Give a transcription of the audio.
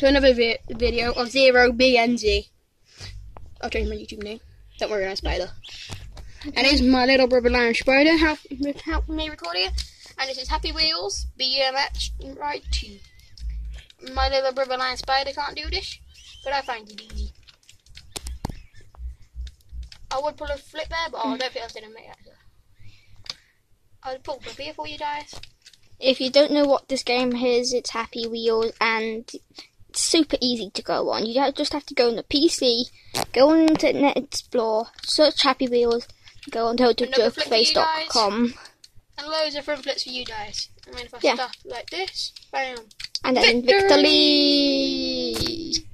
to another video of 0BNZ. I'll change my YouTube name. Don't worry, I'm Spider. And it's my little brother Lion Spider help me record it. And this is Happy Wheels BMX Ride 2. My little brother Lion Spider can't do this, but I find it easy. I would pull a flip there, but I don't think I was going to make that. I'll pull a flip here for you guys. If you don't know what this game is, it's Happy Wheels, and it's super easy to go on. You just have to go on the PC, go on Internet Explorer, search Happy Wheels, go on totaljerkface.com. And loads of front flips for you guys. I mean, if I start like this, bam. And then victory!